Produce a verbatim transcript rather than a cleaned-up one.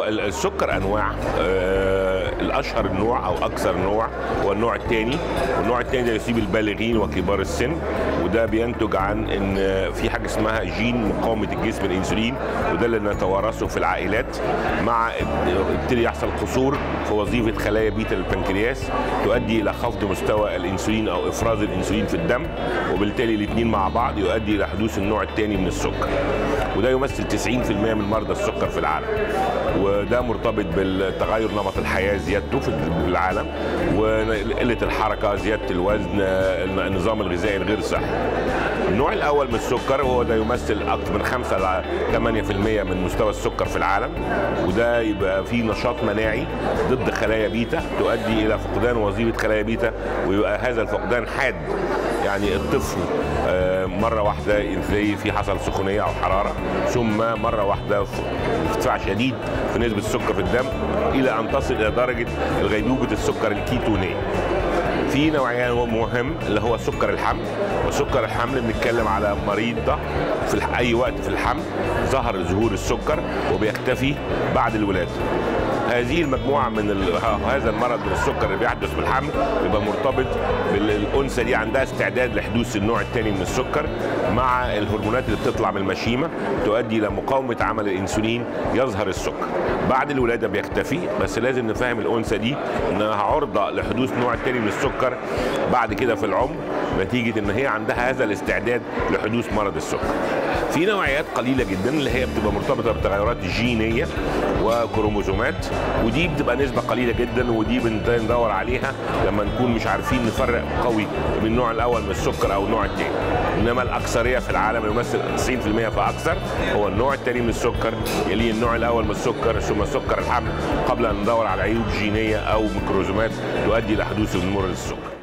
هو السكر انواع. آه الاشهر النوع او اكثر نوع هو النوع الثاني، والنوع الثاني ده يصيب البالغين وكبار السن، وده بينتج عن ان في حاجه اسمها جين مقاومه الجسم الانسولين، وده اللي نتوارثه في العائلات، مع يبتدي يحصل قصور في وظيفه خلايا بيتا البنكرياس تؤدي الى خفض مستوى الانسولين او افراز الانسولين في الدم، وبالتالي الاثنين مع بعض يؤدي الى حدوث النوع الثاني من السكر، وده يمثل تسعين في المئة من مرضى السكر في العالم. وده مرتبط بالتغير نمط الحياه زيادته في العالم، وقله الحركه، زياده الوزن، النظام الغذائي الغير صحي. النوع الاول من السكر هو ده يمثل اكثر من خمسة إلى ثمانية في المئة من مستوى السكر في العالم، وده يبقى فيه نشاط مناعي ضد خلايا بيتا تؤدي الى فقدان وظيفه خلايا بيتا، ويبقى هذا الفقدان حاد، يعني الطفل مرة واحدة تلاقي في حصل سخونية أو حرارة، ثم مرة واحدة ارتفاع شديد في نسبة السكر في الدم إلى أن تصل إلى درجة غيبوبة السكر الكيتونية. في نوعية مهم اللي هو سكر الحمل، وسكر الحمل بنتكلم على مريضة في أي وقت في الحمل ظهر ظهور السكر وبيختفي بعد الولادة. هذه المجموعه من هذا المرض من السكر اللي بيحدث بالحمل بيبقى مرتبط بالانثى دي عندها استعداد لحدوث النوع الثاني من السكر، مع الهرمونات اللي بتطلع من المشيمه تؤدي الى مقاومه عمل الانسولين، يظهر السكر. بعد الولاده بيختفي، بس لازم نفهم الانثى دي انها عرضه لحدوث نوع ثاني من السكر بعد كده في العمر، نتيجه ان هي عندها هذا الاستعداد لحدوث مرض السكر. في نوعيات قليله جدا اللي هي بتبقى مرتبطه بتغيرات جينيه وكروموزومات، ودي بتبقى نسبه قليله جدا، ودي بندور عليها لما نكون مش عارفين نفرق قوي بين النوع الاول من السكر او النوع الثاني. انما الاكثريه في العالم يمثل تسعين في المئة فاكثر هو النوع الثاني من السكر، يليه النوع الاول من السكر، ثم سكر الحمل، قبل ان ندور على عيوب جينيه او ميكروزومات تؤدي الى حدوث مرض السكر.